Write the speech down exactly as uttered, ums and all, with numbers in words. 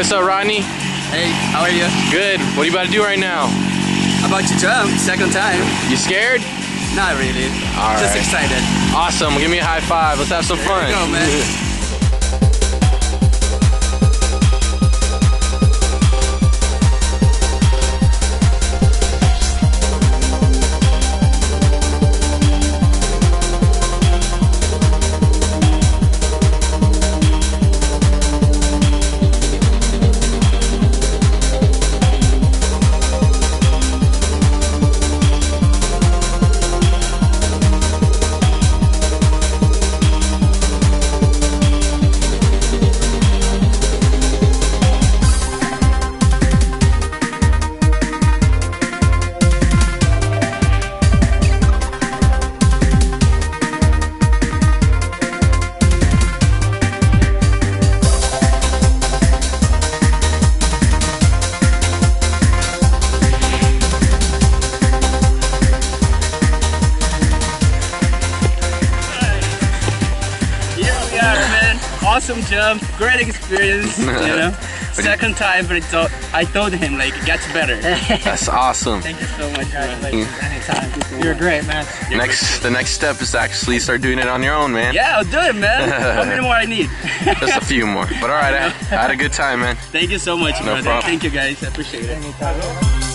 what's up, Rodney? Hey, how are you? Good. What are you about to do right now? About to jump, second time. You scared? Not really. All Just right. excited. Awesome. Give me a high five. Let's have some There fun. you go, man. Awesome jump, great experience, you know. Second time, but it's all, I told him like it gets better. That's awesome. Thank you so much, man. Like, Anytime. You're great, man. You're Next, the next step is to actually start doing it on your own, man. Yeah, I'll do it, man. How many more I need? Just a few more. But all right, I, I had a good time, man. Thank you so much, No brother. problem. Thank you, guys. I appreciate it. Anytime.